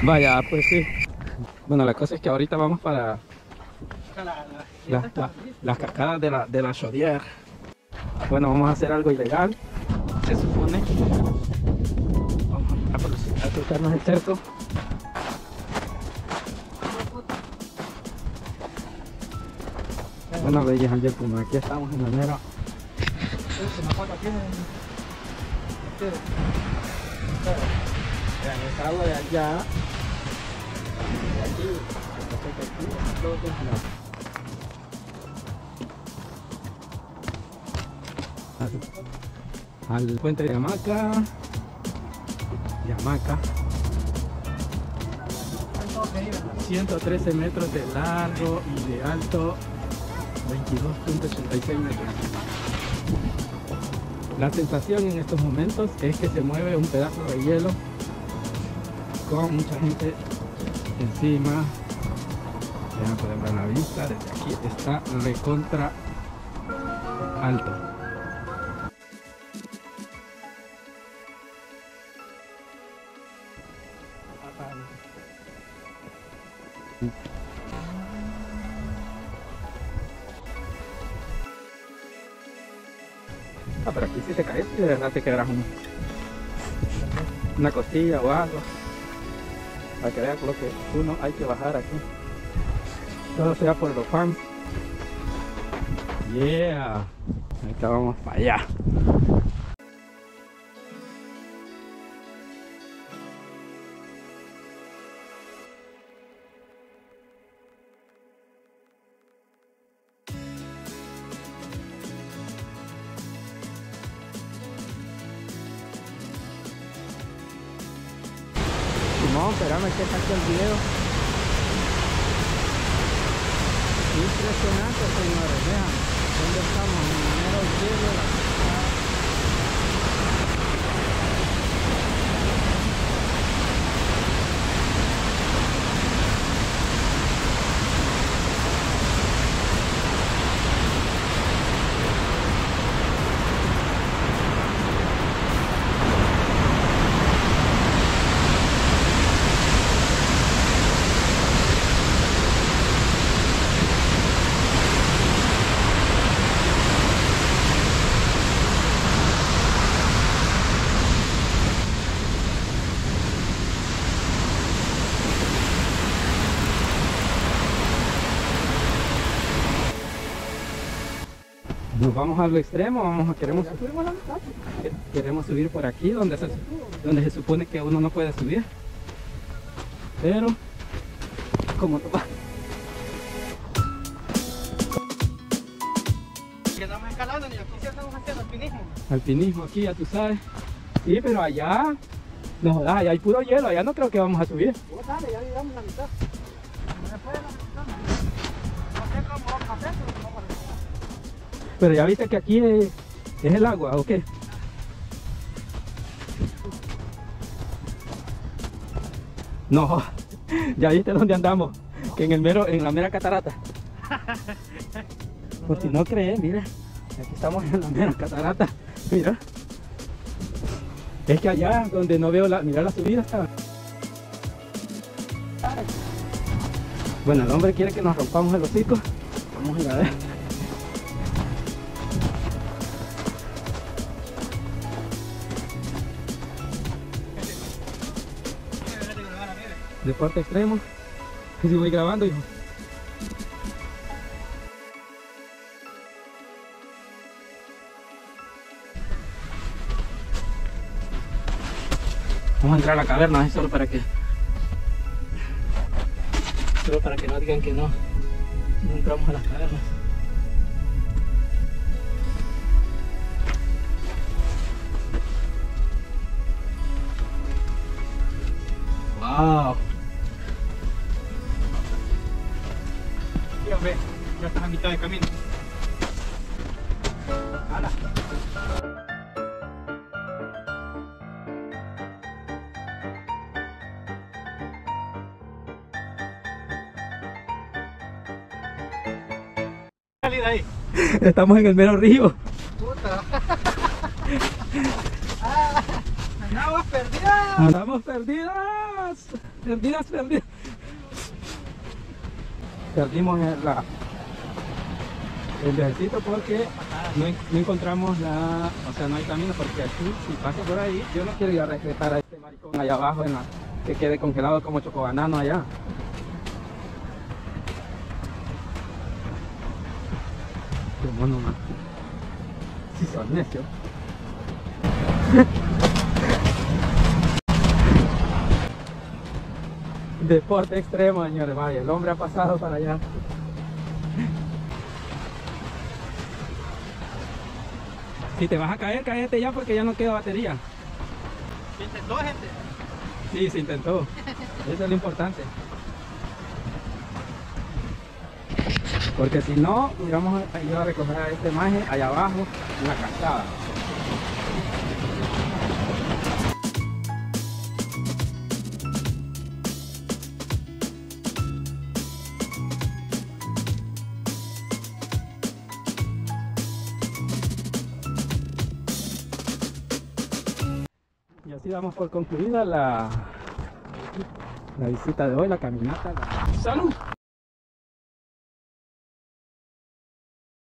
Vaya, pues sí. Bueno, la cosa es que ahorita vamos para las cascadas de la Chaudière. Bueno, vamos a hacer algo ilegal, se supone. Vamos a cruzarnos el cerco. Bueno, ladies and gentlemen, aquí estamos en la mera. Vean, esa agua de allá, de aquí, al puente de Hamaca, Hamaca, 113 metros de largo y de alto, 22.86 metros. La sensación en estos momentos es que se mueve un pedazo de hielo con mucha gente encima. Ya pueden ver la vista, desde aquí está recontra alto. Ah, pero aquí si te caes y de verdad te quedarás una costilla o algo. Para que vean lo que uno hay que bajar aquí. Todo sea por los fans. Yeah. Ahorita vamos para allá. No, espérame que saque el video. Impresionante, señores, vean dónde estamos, en el mero hielo de la cascada. Nos vamos a lo extremo, queremos subir por aquí donde se supone que uno no puede subir, pero como no va. Estamos escalando y aquí sí estamos haciendo alpinismo. Alpinismo aquí, ya tú sabes. Sí, pero allá no, allá hay puro hielo, allá no creo que vamos a subir. Pues dale, ya llegamos a la mitad. Después de la mitad. No sé cómo vamos a hacer, pero vamos a hacer. Pero ya viste que aquí es el agua, ¿o qué? No, ya viste dónde andamos, que en la mera catarata. Por si no creen, mira, aquí estamos en la mera catarata, mira. Es que allá donde no veo mira la subida está. Bueno, el hombre quiere que nos rompamos el hocico. Vamos a ir a ver. Deporte extremo. Y si voy grabando, hijo. Vamos a entrar a la caverna, solo para que no digan que no entramos a las cavernas. Wow. Dígame, ya estás a mitad de camino. ¡Hala! Salida ahí. Estamos en el mero río. Puta. ¡Andamos perdidas! ¡Andamos perdidas! perdidas. Perdimos el viajecito porque no encontramos o sea, no hay camino, porque aquí, si paso por ahí, yo no quiero ir a rescatar a este maricón allá abajo, que quede congelado como chocobanano allá. Qué mono, man. Si son necios. Deporte extremo, señores, vaya, el hombre ha pasado para allá. Si te vas a caer, cállate ya porque ya no queda batería. ¿Se intentó, gente? Sí, se intentó. Eso es lo importante. Porque si no, íbamos a ir a recoger a este maje allá abajo en la cascada. Y así damos por concluida la visita de hoy, la caminata. ¡Salud!